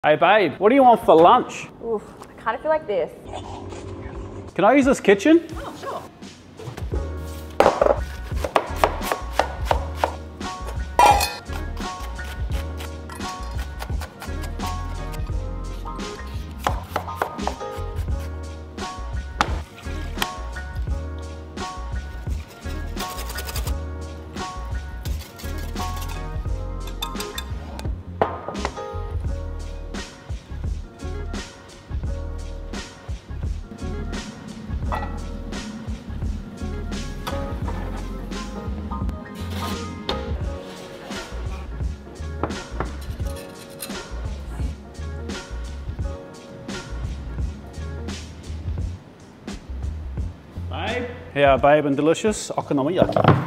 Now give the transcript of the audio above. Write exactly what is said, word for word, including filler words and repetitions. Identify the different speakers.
Speaker 1: Hey babe, what do you want for lunch?
Speaker 2: Oof, I kind of feel like this.
Speaker 1: Can I use this kitchen?
Speaker 2: Oh, sure.
Speaker 1: Babe? Yeah, babe and delicious. Okonomiyaki.